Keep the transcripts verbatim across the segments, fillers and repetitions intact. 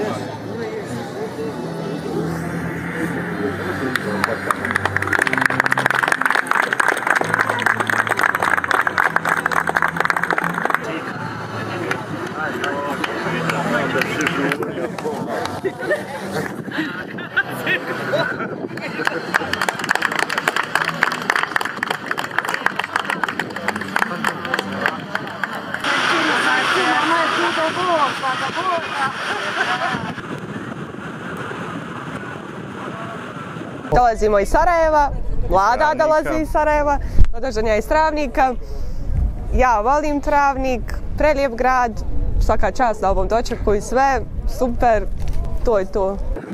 Dolazimo iz Sarajeva, Vlada dolazi iz Sarajeva, održanja iz Travnika. Ja volim Travnik, prelijep grad, svaka čast na ovom dočeku i sve, super, to je to.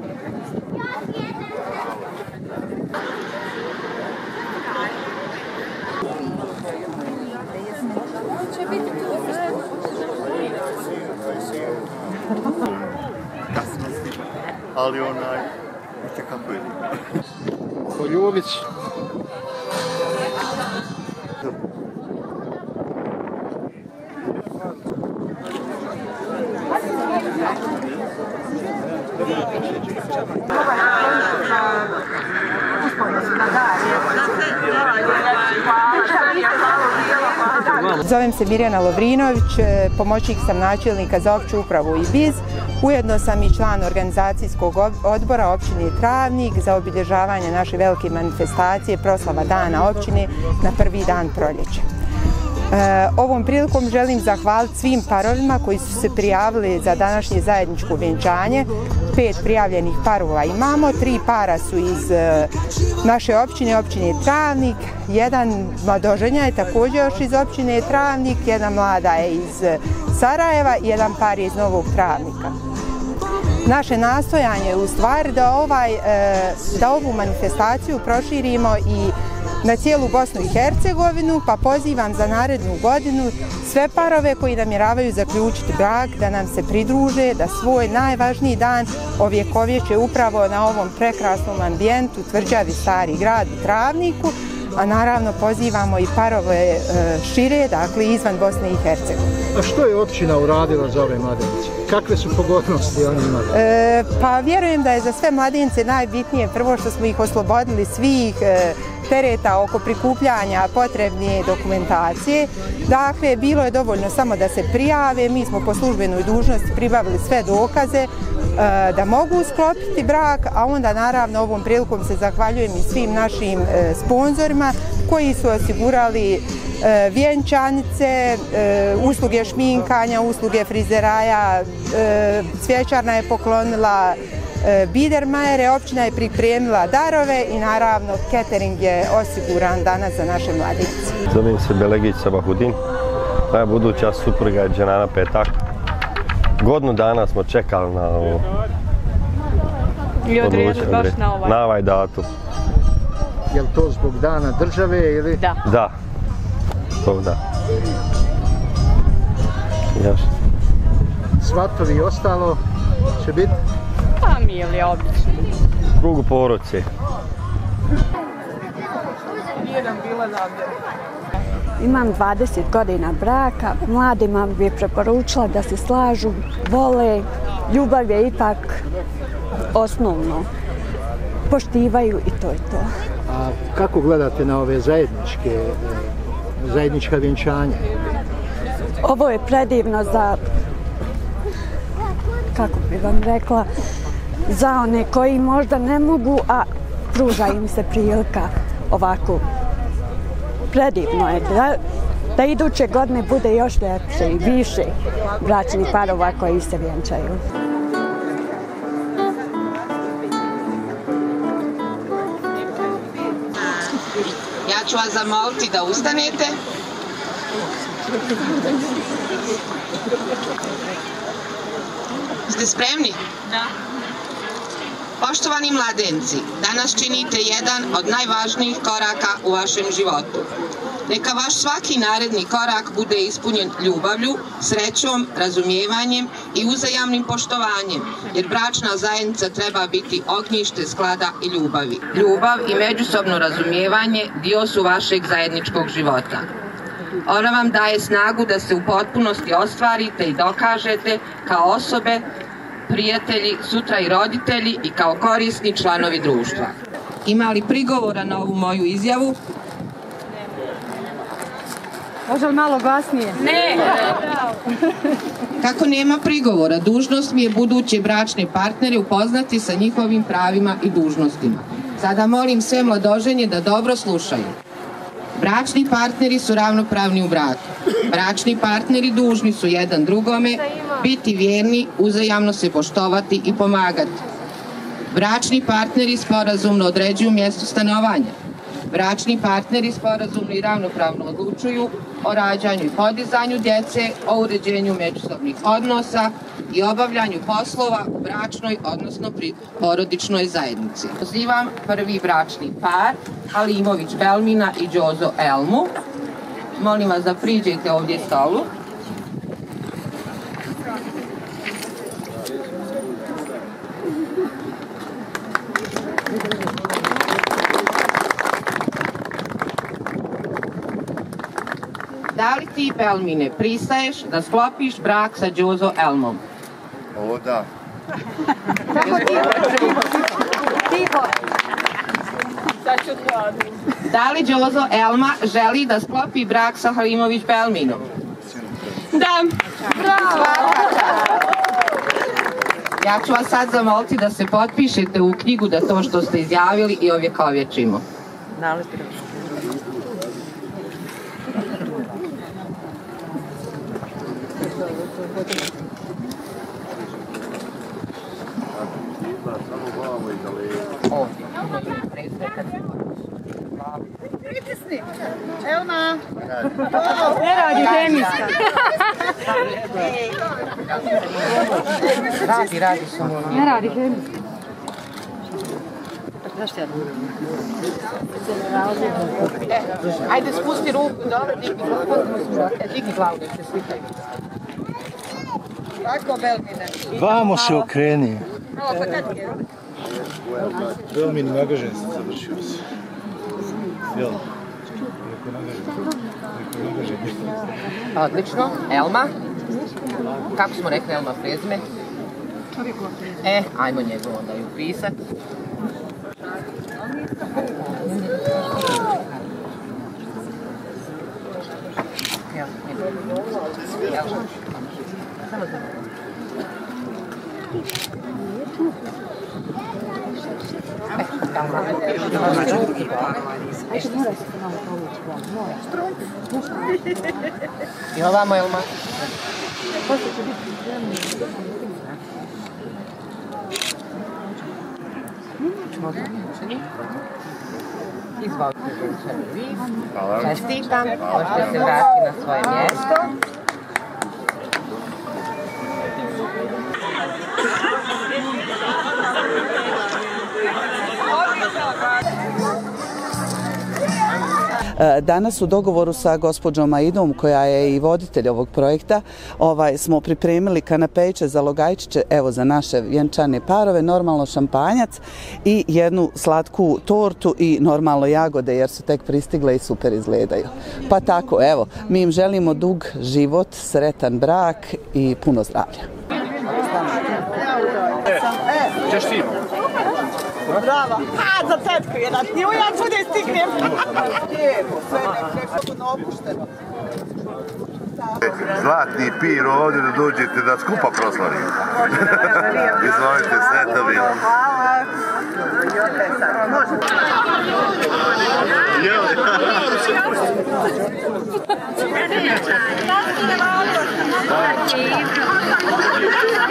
Ali onaj, vidite kako je. Poljubić. Zovem se Mirjana Lovrinović, pomoćnik sam načelnika za opću upravu i biz. Ujedno sam i član organizacijskog odbora općine Travnik za obilježavanje naše velike manifestacije proslava dana općine na prvi dan proljeća. E, ovom prilikom želim zahvaliti svim parovima koji su se prijavili za današnje zajedničko vjenčanje. Pet prijavljenih parova imamo, tri para su iz e, naše općine, općine Travnik, jedan mladoženja je također još iz općine Travnik, jedna mlada je iz Sarajeva i jedan par je iz Novog Travnika. Naše nastojanje je u stvari da, ovaj, da ovu manifestaciju proširimo i na cijelu Bosnu i Hercegovinu, pa pozivam za narednu godinu sve parove koji namjeravaju zaključiti brak da nam se pridruže, da svoj najvažniji dan ovjekovječe upravo na ovom prekrasnom ambijentu Tvrđavi Stari grad u Travniku, a naravno pozivamo i parove šire, dakle izvan Bosne i Hercegovine. A što je općina uradila za ove mladence? Kakve su pogodnosti oni imali? E, pa vjerujem da je za sve mladence najbitnije prvo što smo ih oslobodili svih e, tereta oko prikupljanja potrebne dokumentacije. Dakle, bilo je dovoljno samo da se prijave, mi smo po službenoj dužnosti pribavili sve dokaze e, da mogu sklopiti brak, a onda naravno ovom prilikom se zahvaljujem i svim našim e, sponzorima koji su osigurali e, vjenčanice, e, usluge šminkanja, usluge frizeraja, e, cvjećarna je poklonila e, bidermajere, općina je pripremila darove i naravno catering je osiguran danas za naše mladence. Zovem se Belegić Sabahudin, moja buduća supruga je Dženana Petak. Godinu dana smo čekali na ovo. I odredili baš na ovaj. Na ovaj datum. Je li to zbog dana države ili? Da. Da. To da. Još. Svatovi i ostalo će biti? Pa mi ili obično. Krugu porodice. Imam dvadeset godina braka, mladima bih preporučila da se slažu, vole, ljubav je ipak osnovno, poštivaju i to je to. A kako gledate na ove zajedničke, zajednička vjenčanja? Ovo je predivno za, kako bi vam rekla, za one koji možda ne mogu, a pruža im se prilika ovako. Predivno je da, da iduće godine bude još ljepše i više bračnih parova koji se vjenčaju. Ja ću vas zamoliti da ustanete. Ste spremni? Da. Poštovani mladenci, danas činite jedan od najvažnijih koraka u vašem životu. Neka vaš svaki naredni korak bude ispunjen ljubavlju, srećom, razumijevanjem i uzajamnim poštovanjem, jer bračna zajednica treba biti ognjište sklada i ljubavi. Ljubav i međusobno razumijevanje dio su vašeg zajedničkog života. Ona vam daje snagu da se u potpunosti ostvarite i dokažete kao osobe prijatelji, sutra i roditelji i kao korisni članovi društva. Ima li prigovora na ovu moju izjavu? Može li malo glasnije? Ne! Kako nema prigovora, dužnost mi je buduće bračne partnere upoznati sa njihovim pravima i dužnostima. Sada molim sve mladoženje da dobro slušaju. Bračni partneri su ravnopravni u braku. Bračni partneri dužni su jedan drugome biti vjerni, uzajamno se poštovati i pomagati. Bračni partneri sporazumno određuju mjesto stanovanja. Bračni partneri sporazumno i ravnopravno odlučuju o rađanju i podizanju djece, o uređenju međusobnih odnosa i obavljanju poslova u bračnoj, odnosno pri porodičnoj zajednici. Pozivam prvi bračni par, Halimović Belmina i Đozo Elmu. Molim vas da priđete ovdje stolu. Da li ti, Belmine, pristaješ da sklopiš brak sa Đozo Elmom? O, da. Da li Đozo Elma želi da sklopi brak sa Halimović Belminom? Da. Bravo! Ja ću vas sad zamoliti da se potpišete u knjigu da to što ste izjavili i ovjekovječimo. Elma! Ne radi hemijska. Radi, radi samo. Ne radi hemijska. Ajde, spusti ruku, dobro, digni glavu. Digni glavu da se slikaju. Tako, Belmine. Vamo se okreni. Belmin nagažen se završio se. Jel? Odlično. Elma? Kako smo rekli Elma prezime? E, ajmo njegov onda i upisat. I ovamo, Elma. Izvolite, vi. Čestitam. Možete se vratiti na svoje mjesto. Danas u dogovoru sa gospođom Aidom, koja je i voditelj ovog projekta, ovaj, smo pripremili kanapejče za logajčiće, evo za naše vjenčane parove, normalno šampanjac i jednu slatku tortu i normalno jagode jer su tek pristigle i super izgledaju. Pa tako, evo, mi im želimo dug život, sretan brak i puno zdravlja. Čestimo. Bravo. A, za tetku jedan. I ja ću da stignem. Lijepo, sve nekako opušteno. Zlatni pir ovdje da dođete da skupa proslavimo. Izvolite, sretno bilo. Hvala. Može.